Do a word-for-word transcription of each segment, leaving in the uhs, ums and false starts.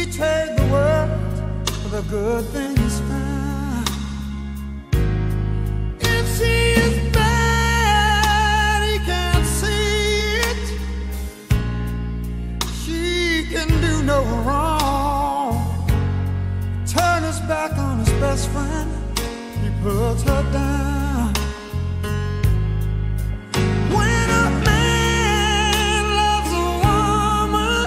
trade the world for the good things found. If she is bad, he can't see it. She can do no wrong. Turn his back on his best friend, he puts her down. When a man loves a woman,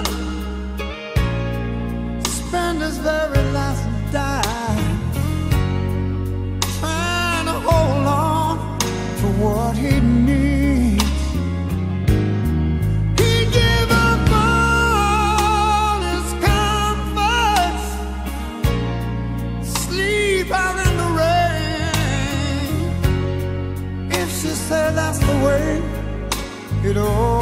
spend his very last dime trying to hold on to what he needs. He give up all his comforts, sleep out in the rain. If she said that's the way it all